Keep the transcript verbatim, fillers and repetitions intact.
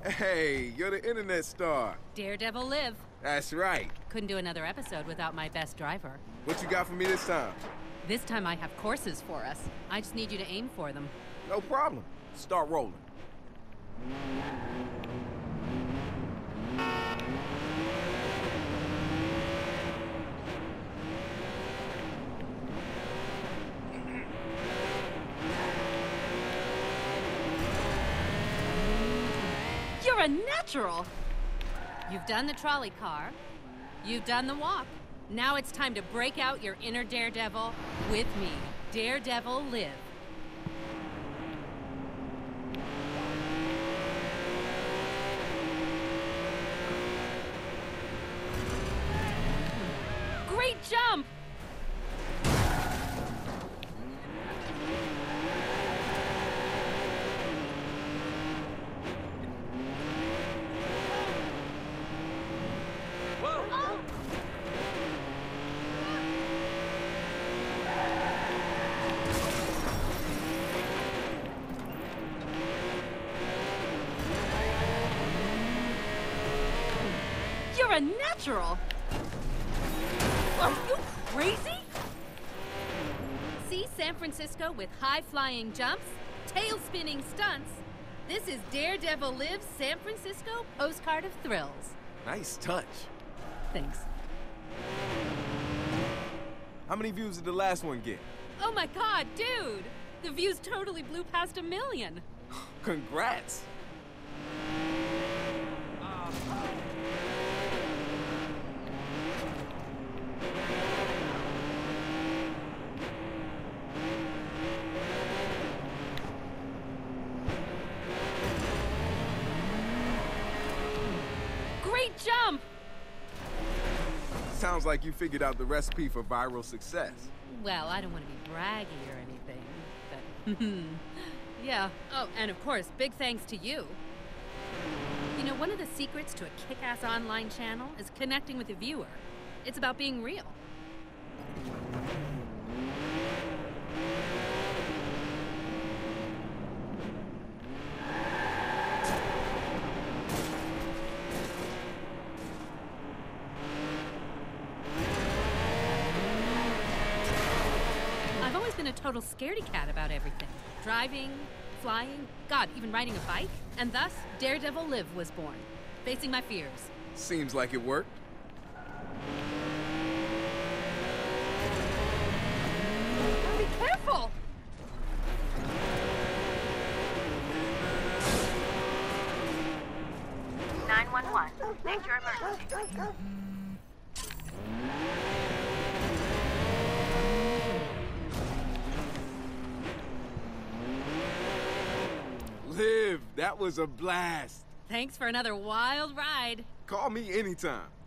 Hey, you're the internet star. Daredevil Live. That's right. Couldn't do another episode without my best driver. What you got for me this time? This time I have courses for us. I just need you to aim for them. No problem. Start rolling. You're a natural! You've done the trolley car. You've done the walk. Now it's time to break out your inner daredevil with me. Daredevil Live. Great jump! You're a natural! Are you crazy? See San Francisco with high-flying jumps, tail-spinning stunts. This is Daredevil Live's San Francisco Postcard of Thrills. Nice touch. Thanks. How many views did the last one get? Oh my god, dude! The views totally blew past a million. Congrats. Great jump! Sounds like you figured out the recipe for viral success. Well, I don't want to be braggy or anything, but yeah. Oh, and of course, big thanks to you. You know, one of the secrets to a kick-ass online channel is connecting with the viewer. It's about being real. I've always been a total scaredy cat about everything. Driving, flying, God, even riding a bike. And thus, Daredevil Live was born, facing my fears. Seems like it worked. Be careful! nine one one. Major emergency. Liv, that was a blast. Thanks for another wild ride. Call me anytime.